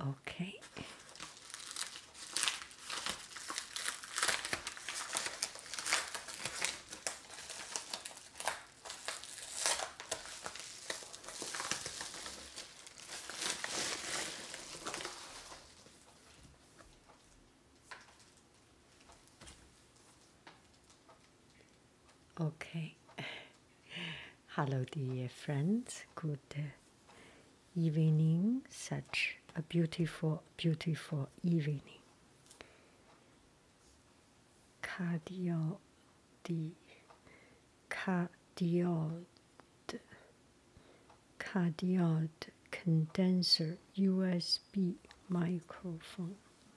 Okay. Okay. Hello, dear friends. Good evening. Such a beautiful, beautiful evening. Cardioid condenser USB microphone.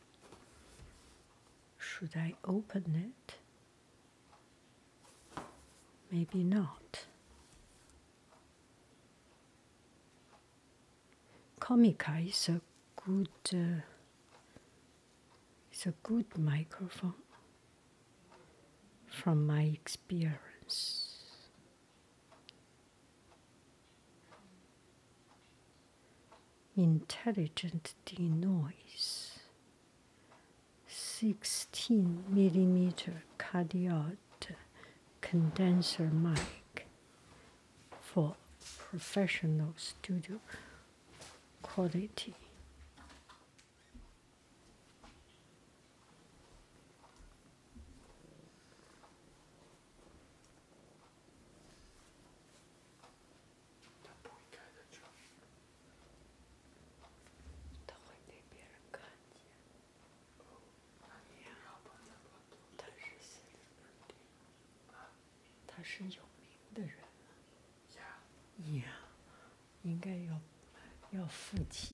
Should I open it? Maybe not. Comica is a good microphone from my experience. Intelligent denoise. 16 millimeter cardioid condenser mic for professional studio quality.他是有名的人，应该要付钱。